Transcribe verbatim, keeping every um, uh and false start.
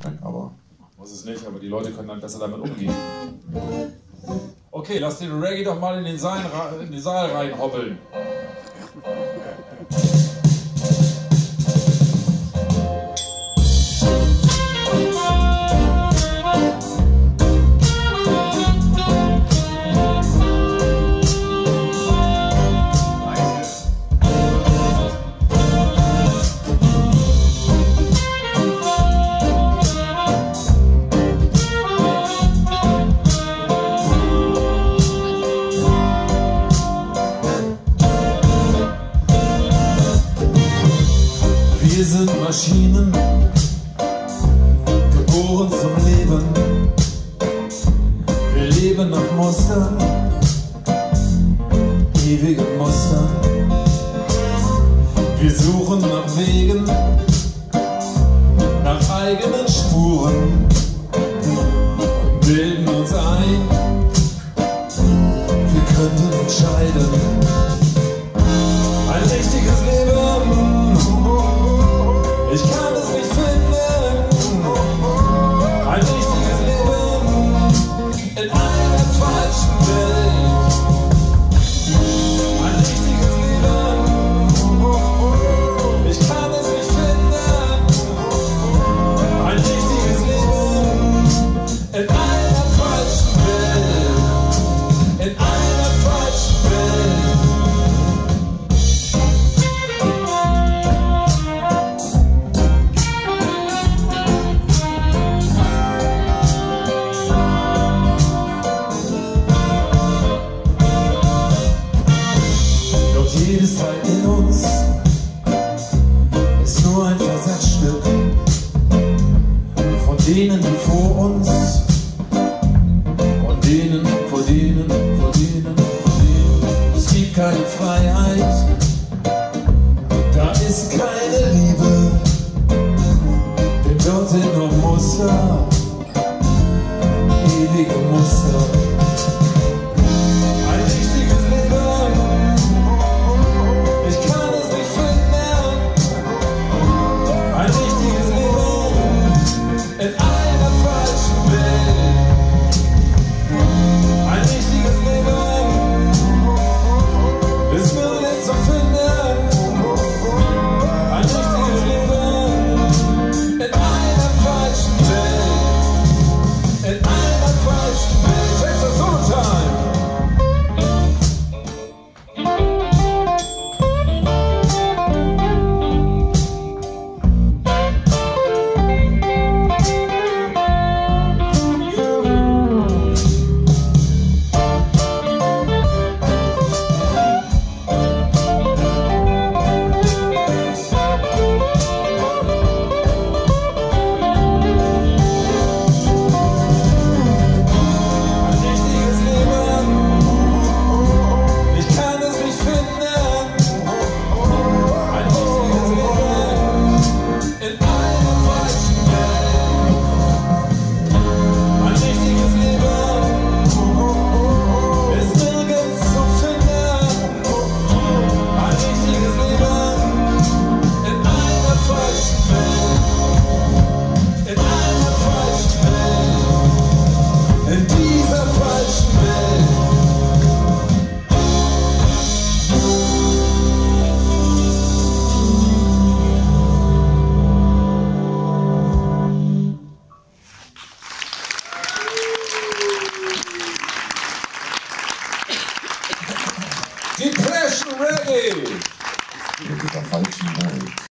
aber... Muss es nicht, aber die Leute können dann besser damit umgehen. Okay, lass den Reggae doch mal in den Saal, in den Saal reinhoppeln. Wir sind Maschinen, geboren zum Leben. Wir leben nach Mustern, ewigen Mustern. Wir suchen nach Wegen, nach eigenen Spuren und bilden uns ein, wir könnten entscheiden. Ein richtiges Leben, ich kann es nicht finden. Ein richtiges Leben in einer falschen Welt. Ein richtiges Leben, ich kann es nicht finden. Ein richtiges Leben in einer falschen Welt. In einer falschen Welt. Jedes Teil in uns ist nur ein Versatzstück von denen, die vor uns und denen, vor denen, vor denen, vor denen. Es gibt keine Freiheit, da ist keine Liebe, denn dort sind nur Muster, ewige Muster. Ein richtiges Leben, in einer falschen Welt. Ein richtiges Leben ist nirgends zu finden. Ein richtiges Leben in einer falschen Welt. In einer falschen Welt. Check the Solo-Time. Depression Reggae! In dieser falschen Welt.